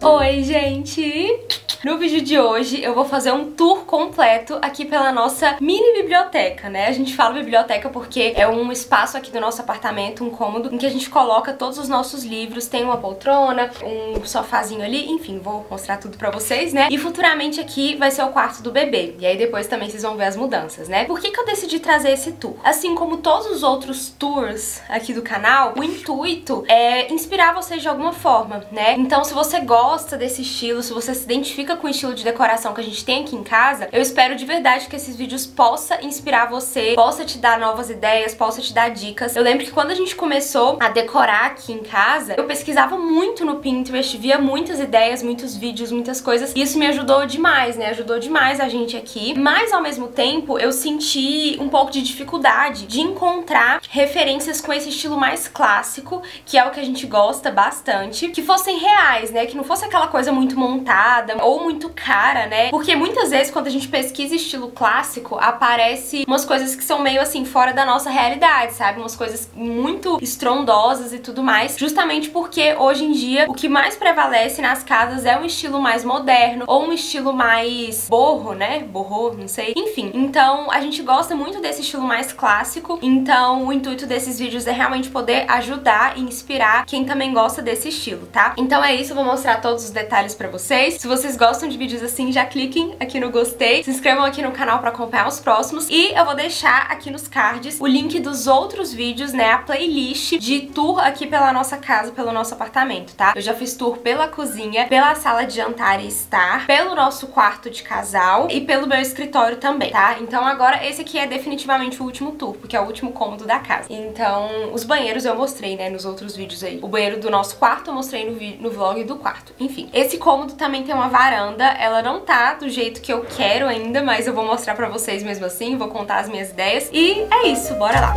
Oi, gente! No vídeo de hoje eu vou fazer um tour completo aqui pela nossa mini biblioteca, né? A gente fala biblioteca porque é um espaço aqui do nosso apartamento, um cômodo, em que a gente coloca todos os nossos livros, tem uma poltrona, um sofazinho ali, enfim, vou mostrar tudo pra vocês, né? E futuramente aqui vai ser o quarto do bebê, e aí depois também vocês vão ver as mudanças, né? Por que que eu decidi trazer esse tour? Assim como todos os outros tours aqui do canal, o intuito é inspirar vocês de alguma forma, né? Então se você gosta desse estilo, se você se identifica com o estilo de decoração que a gente tem aqui em casa, eu espero de verdade que esses vídeos possam inspirar você, possa te dar novas ideias, possa te dar dicas. Eu lembro que quando a gente começou a decorar aqui em casa, eu pesquisava muito no Pinterest, via muitas ideias, muitos vídeos, muitas coisas, e isso me ajudou demais, né? Ajudou demais a gente aqui, mas ao mesmo tempo eu senti um pouco de dificuldade de encontrar referências com esse estilo mais clássico, que é o que a gente gosta bastante, que fossem reais, né? Que não fosse aquela coisa muito montada ou muito cara, né? Porque muitas vezes quando a gente pesquisa estilo clássico, aparece umas coisas que são meio assim fora da nossa realidade, sabe? Umas coisas muito estrondosas e tudo mais, justamente porque hoje em dia o que mais prevalece nas casas é um estilo mais moderno ou um estilo mais boho, né? Borro, não sei. Enfim, então a gente gosta muito desse estilo mais clássico, então o intuito desses vídeos é realmente poder ajudar e inspirar quem também gosta desse estilo, tá? Então é isso, eu vou mostrar todos os detalhes pra vocês. Se vocês gostam de vídeos assim, já cliquem aqui no gostei, se inscrevam aqui no canal pra acompanhar os próximos, e eu vou deixar aqui nos cards o link dos outros vídeos, né, a playlist de tour aqui pela nossa casa, pelo nosso apartamento, tá? Eu já fiz tour pela cozinha, pela sala de jantar e estar, pelo nosso quarto de casal e pelo meu escritório também, tá? Então agora esse aqui é definitivamente o último tour, porque é o último cômodo da casa. Então os banheiros eu mostrei, né, nos outros vídeos aí. O banheiro do nosso quarto eu mostrei no vlog do quarto. Enfim, esse cômodo também tem uma varanda, ela não tá do jeito que eu quero ainda, mas eu vou mostrar pra vocês mesmo assim, vou contar as minhas ideias. E é isso, bora lá!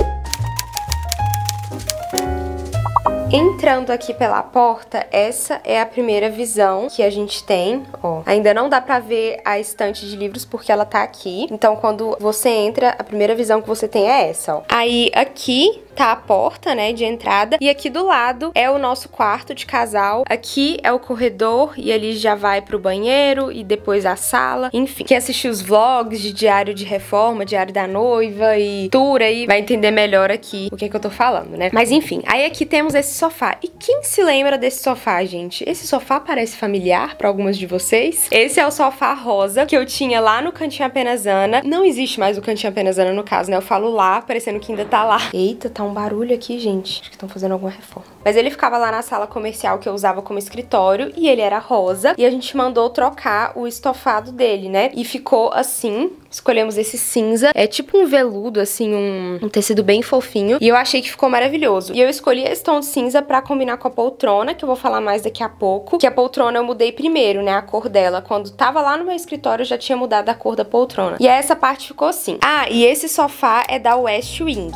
Entrando aqui pela porta, essa é a primeira visão que a gente tem, ó. Ainda não dá pra ver a estante de livros porque ela tá aqui. Então quando você entra, a primeira visão que você tem é essa, ó. Aí aqui tá a porta, né, de entrada, e aqui do lado é o nosso quarto de casal. Aqui é o corredor e ali já vai pro banheiro e depois a sala. Enfim, quem assistiu os vlogs de diário de reforma, diário da noiva e tour aí, vai entender melhor aqui o que eu tô falando, né? Mas enfim, aí aqui temos esse sofá. E quem se lembra desse sofá, gente? Esse sofá parece familiar pra algumas de vocês. Esse é o sofá rosa que eu tinha lá no Cantinho Apenas Ana. Não existe mais o Cantinho Apenas Ana no caso, né? Eu falo lá, parecendo que ainda tá lá. Eita, tá um barulho aqui, gente. Acho que estão fazendo alguma reforma. Mas ele ficava lá na sala comercial que eu usava como escritório e ele era rosa. E a gente mandou trocar o estofado dele, né? E ficou assim. Escolhemos esse cinza. É tipo um veludo, assim, um tecido bem fofinho. E eu achei que ficou maravilhoso. E eu escolhi esse tom de cinza pra combinar com a poltrona, que eu vou falar mais daqui a pouco. Que a poltrona eu mudei primeiro, né? A cor dela. Quando tava lá no meu escritório, eu já tinha mudado a cor da poltrona. E aí essa parte ficou assim. Ah, e esse sofá é da West Wing.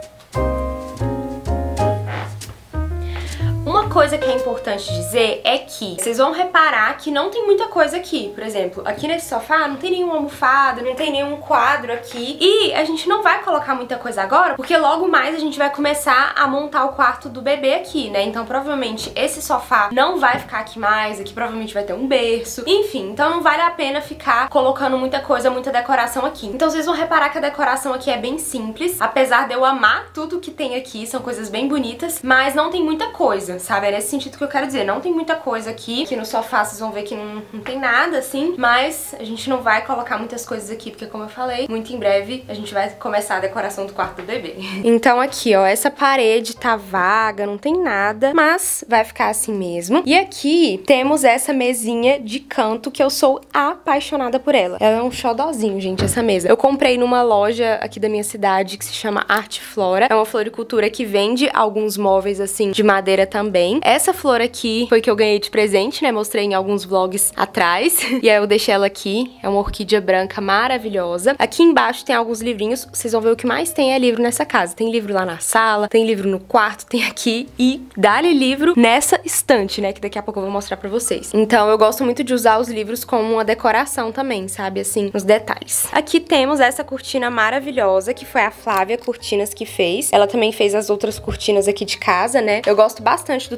Uma coisa que é importante dizer é que vocês vão reparar que não tem muita coisa aqui. Por exemplo, aqui nesse sofá não tem nenhuma almofada, não tem nenhum quadro aqui. E a gente não vai colocar muita coisa agora, porque logo mais a gente vai começar a montar o quarto do bebê aqui, né? Então provavelmente esse sofá não vai ficar aqui mais, aqui provavelmente vai ter um berço. Enfim, então não vale a pena ficar colocando muita coisa, muita decoração aqui. Então vocês vão reparar que a decoração aqui é bem simples, apesar de eu amar tudo que tem aqui, são coisas bem bonitas, mas não tem muita coisa, sabe? É nesse sentido que eu quero dizer, não tem muita coisa aqui. Aqui no sofá vocês vão ver que não tem nada, assim, mas a gente não vai colocar muitas coisas aqui, porque como eu falei, muito em breve a gente vai começar a decoração do quarto do bebê. Então aqui, ó, essa parede tá vaga, não tem nada, mas vai ficar assim mesmo. E aqui temos essa mesinha de canto que eu sou apaixonada por ela. Ela é um xodózinho, gente, essa mesa. Eu comprei numa loja aqui da minha cidade que se chama Arte Flora. É uma floricultura que vende alguns móveis, assim, de madeira também. Essa flor aqui foi que eu ganhei de presente, né? Mostrei em alguns vlogs atrás. E aí eu deixei ela aqui. É uma orquídea branca maravilhosa. Aqui embaixo tem alguns livrinhos. Vocês vão ver o que mais tem é livro nessa casa. Tem livro lá na sala, tem livro no quarto, tem aqui. E dá-lhe livro nessa estante, né? Que daqui a pouco eu vou mostrar pra vocês. Então eu gosto muito de usar os livros como uma decoração também, sabe? Assim, os detalhes. Aqui temos essa cortina maravilhosa, que foi a Flávia Cortinas que fez. Ela também fez as outras cortinas aqui de casa, né? Eu gosto bastante do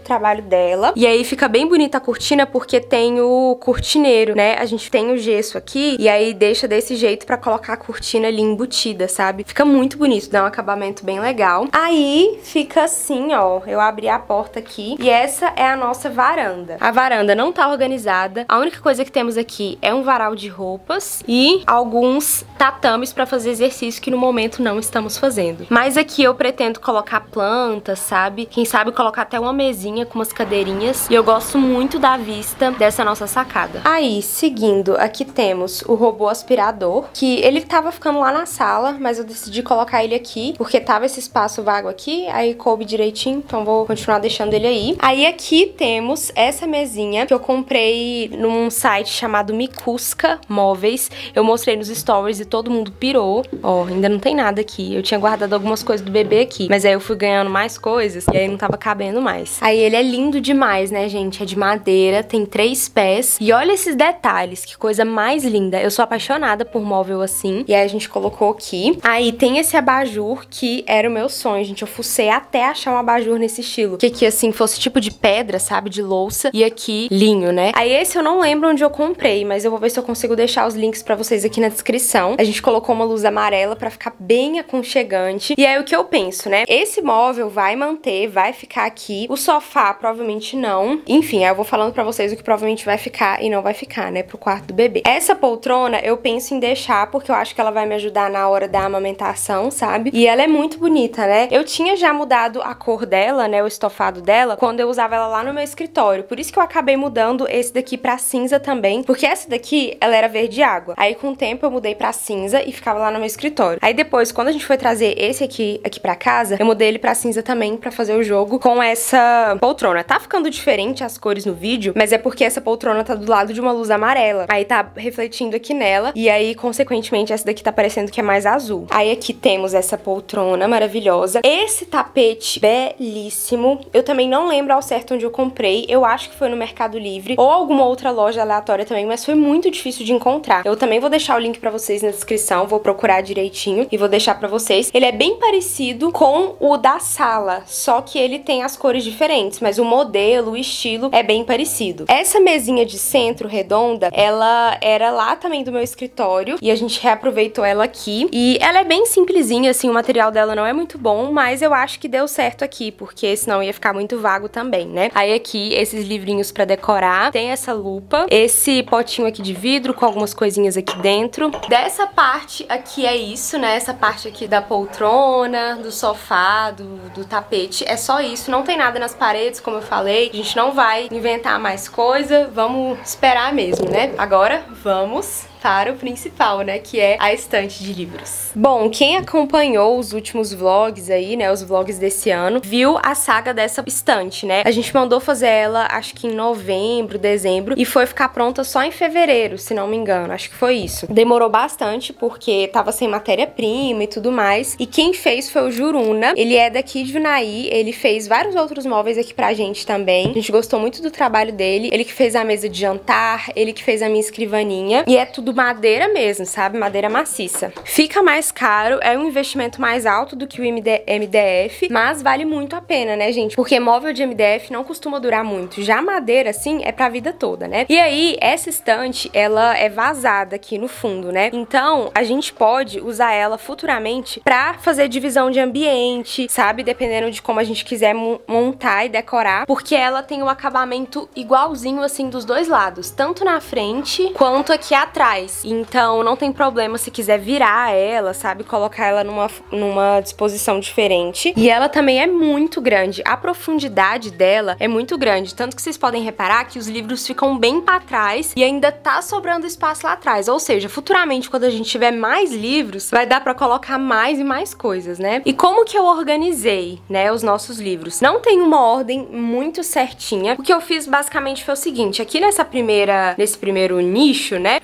trabalho dela. E aí fica bem bonita a cortina porque tem o cortineiro, né? A gente tem o gesso aqui e aí deixa desse jeito pra colocar a cortina ali embutida, sabe? Fica muito bonito, dá um acabamento bem legal. Aí fica assim, ó, eu abri a porta aqui e essa é a nossa varanda. A varanda não tá organizada, a única coisa que temos aqui é um varal de roupas e alguns tatames pra fazer exercício que no momento não estamos fazendo. Mas aqui eu pretendo colocar plantas, sabe? Quem sabe colocar até uma mesinha com umas cadeirinhas e eu gosto muito da vista dessa nossa sacada. Aí, seguindo, aqui temos o robô aspirador, que ele tava ficando lá na sala, mas eu decidi colocar ele aqui, porque tava esse espaço vago aqui, aí coube direitinho, então vou continuar deixando ele aí. Aí aqui temos essa mesinha que eu comprei num site chamado Micusca Móveis. Eu mostrei nos stories e todo mundo pirou. Ó, ainda não tem nada aqui. Eu tinha guardado algumas coisas do bebê aqui, mas aí eu fui ganhando mais coisas e aí não tava cabendo mais. Aí ele é lindo demais, né, gente? É de madeira, tem 3 pés. E olha esses detalhes, que coisa mais linda. Eu sou apaixonada por móvel assim. E aí a gente colocou aqui. Aí tem esse abajur que era o meu sonho, gente. Eu fucei até achar um abajur nesse estilo. Que aqui, assim, fosse tipo de pedra, sabe? De louça. E aqui, linho, né? Aí esse eu não lembro onde eu comprei, mas eu vou ver se eu consigo deixar os links pra vocês aqui na descrição. A gente colocou uma luz amarela pra ficar bem aconchegante. E aí o que eu penso, né? Esse móvel vai manter, vai ficar aqui. O sofá provavelmente não. Enfim, aí eu vou falando pra vocês o que provavelmente vai ficar e não vai ficar, né? Pro quarto do bebê. Essa poltrona eu penso em deixar porque eu acho que ela vai me ajudar na hora da amamentação, sabe? E ela é muito bonita, né? Eu tinha já mudado a cor dela, né? O estofado dela, quando eu usava ela lá no meu escritório. Por isso que eu acabei mudando esse daqui pra cinza também. Porque essa daqui, ela era verde água. Aí com o tempo eu mudei pra cinza e ficava lá no meu escritório. Aí depois, quando a gente foi trazer esse aqui pra casa, eu mudei ele pra cinza também pra fazer o jogo com essa poltrona. Tá ficando diferente as cores no vídeo, mas é porque essa poltrona tá do lado de uma luz amarela. Aí tá refletindo aqui nela e aí, consequentemente, essa daqui tá parecendo que é mais azul. Aí aqui temos essa poltrona maravilhosa. Esse tapete belíssimo. Eu também não lembro ao certo onde eu comprei. Eu acho que foi no Mercado Livre ou alguma outra loja aleatória também, mas foi muito difícil de encontrar. Eu também vou deixar o link pra vocês na descrição, vou procurar direitinho e vou deixar pra vocês. Ele é bem parecido com o da sala, só que ele tem as cores diferentes, mas o modelo, o estilo é bem parecido. Essa mesinha de centro redonda, ela era lá também do meu escritório e a gente reaproveitou ela aqui. E ela é bem simplesinha, assim, o material dela não é muito bom, mas eu acho que deu certo aqui, porque senão ia ficar muito vago também, né? Aí aqui, esses livrinhos pra decorar, tem essa lupa, esse potinho aqui de vidro com algumas coisinhas aqui dentro. Dessa parte aqui é isso, né? Essa parte aqui da poltrona, do sofá, do tapete, é só isso, não tem nada nas paredes, como eu falei. A gente não vai inventar mais coisa, vamos esperar mesmo, né? Agora, vamos para o principal, né, que é a estante de livros. Bom, quem acompanhou os últimos vlogs aí, né, os vlogs desse ano, viu a saga dessa estante, né? A gente mandou fazer ela, acho que em novembro, dezembro, e foi ficar pronta só em fevereiro, se não me engano, acho que foi isso. Demorou bastante, porque tava sem matéria-prima e tudo mais, e quem fez foi o Juruna. Ele é daqui de Unai, ele fez vários outros móveis aqui pra gente também. A gente gostou muito do trabalho dele, ele que fez a mesa de jantar, ele que fez a minha escrivaninha, e é tudo madeira mesmo, sabe? Madeira maciça. Fica mais caro, é um investimento mais alto do que o MDF, mas vale muito a pena, né, gente? Porque móvel de MDF não costuma durar muito. Já madeira, assim, é pra vida toda, né? E aí, essa estante, ela é vazada aqui no fundo, né? Então, a gente pode usar ela futuramente pra fazer divisão de ambiente, sabe? Dependendo de como a gente quiser montar e decorar, porque ela tem um acabamento igualzinho, assim, dos dois lados, tanto na frente quanto aqui atrás. Então não tem problema se quiser virar ela, sabe? Colocar ela numa disposição diferente. E ela também é muito grande. A profundidade dela é muito grande. Tanto que vocês podem reparar que os livros ficam bem pra trás e ainda tá sobrando espaço lá atrás. Ou seja, futuramente, quando a gente tiver mais livros, vai dar pra colocar mais e mais coisas, né? E como que eu organizei, né, os nossos livros? Não tem uma ordem muito certinha. O que eu fiz basicamente foi o seguinte. Aqui nesse primeiro nicho, né, eu coloquei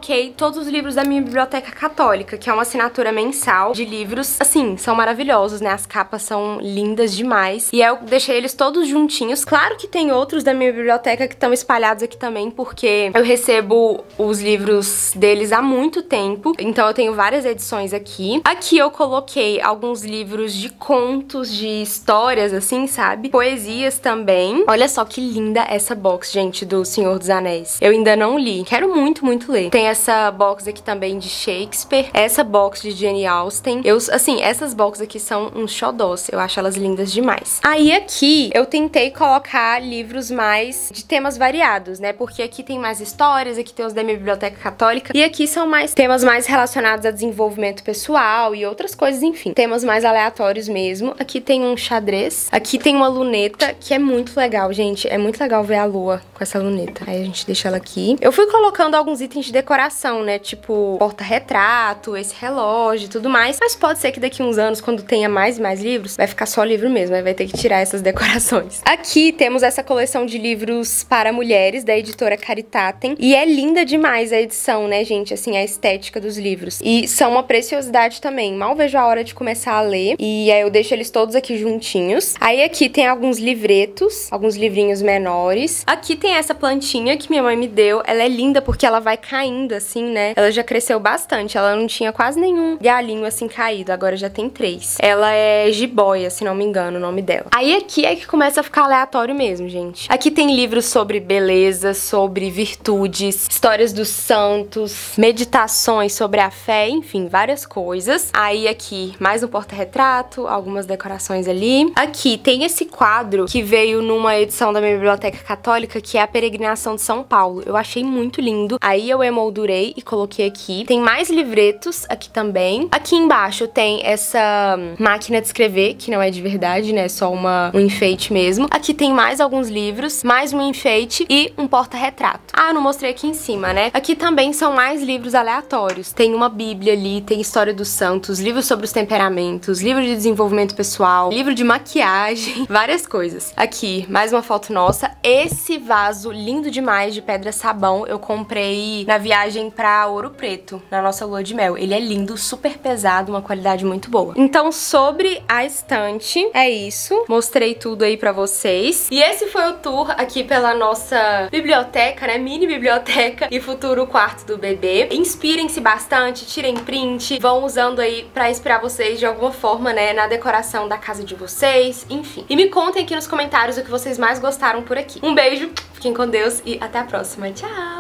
coloquei todos os livros da minha biblioteca católica, que é uma assinatura mensal de livros, assim, são maravilhosos, né? As capas são lindas demais. E eu deixei eles todos juntinhos. Claro que tem outros da minha biblioteca que estão espalhados aqui também, porque eu recebo os livros deles há muito tempo. Então eu tenho várias edições aqui. Aqui eu coloquei alguns livros de contos, de histórias, assim, sabe? Poesias também. Olha só que linda essa box, gente, do Senhor dos Anéis. Eu ainda não li. Quero muito, muito ler. Tem essa box aqui também de Shakespeare. Essa box de Jane Austen. Assim, essas boxes aqui são uns xodós. Eu acho elas lindas demais. Aí aqui eu tentei colocar livros mais de temas variados, né? Porque aqui tem mais histórias, aqui tem os da minha biblioteca católica. E aqui são mais temas mais relacionados a desenvolvimento pessoal e outras coisas, enfim. Temas mais aleatórios mesmo. Aqui tem um xadrez. Aqui tem uma luneta, que é muito legal, gente. É muito legal ver a lua com essa luneta. Aí a gente deixa ela aqui. Eu fui colocando alguns itens de decoração, né? Tipo, porta-retrato, esse relógio e tudo mais. Mas pode ser que daqui uns anos, quando tenha mais e mais livros, vai ficar só livro mesmo. Aí vai ter que tirar essas decorações. Aqui temos essa coleção de livros para mulheres, da editora Caritatem. E é linda demais a edição, né, gente? Assim, a estética dos livros. E são uma preciosidade também. Mal vejo a hora de começar a ler. E aí eu deixo eles todos aqui juntinhos. Aí aqui tem alguns livretos, alguns livrinhos menores. Aqui tem essa plantinha que minha mãe me deu. Ela é linda porque ela vai caindo assim, né? Ela já cresceu bastante. Ela não tinha quase nenhum galinho assim caído. Agora já tem 3. Ela é jiboia, se não me engano o nome dela. Aí aqui é que começa a ficar aleatório mesmo, gente. Aqui tem livros sobre beleza, sobre virtudes, histórias dos santos, meditações sobre a fé, enfim, várias coisas. Aí aqui mais um porta-retrato, algumas decorações ali. Aqui tem esse quadro que veio numa edição da minha biblioteca católica, que é a Peregrinação de São Paulo. Eu achei muito lindo. Aí eu emoldurei e coloquei aqui. Tem mais livretos aqui também. Aqui embaixo tem essa máquina de escrever, que não é de verdade, né? É só um enfeite mesmo. Aqui tem mais alguns livros, mais um enfeite e um porta-retrato. Ah, eu não mostrei aqui em cima, né? Aqui também são mais livros aleatórios. Tem uma bíblia ali, tem história dos santos, livros sobre os temperamentos, livro de desenvolvimento pessoal, livro de maquiagem, várias coisas. Aqui, mais uma foto nossa. Esse vaso lindo demais de pedra sabão eu comprei na viagem pra Ouro Preto, na nossa lua de mel. Ele é lindo, super pesado, uma qualidade muito boa. Então, sobre a estante, é isso. Mostrei tudo aí pra vocês. E esse foi o tour aqui pela nossa biblioteca, né? Mini biblioteca e futuro quarto do bebê. Inspirem-se bastante, tirem print, vão usando aí pra inspirar vocês de alguma forma, né? Na decoração da casa de vocês, enfim. E me contem aqui nos comentários o que vocês mais gostaram por aqui. Um beijo, fiquem com Deus e até a próxima. Tchau!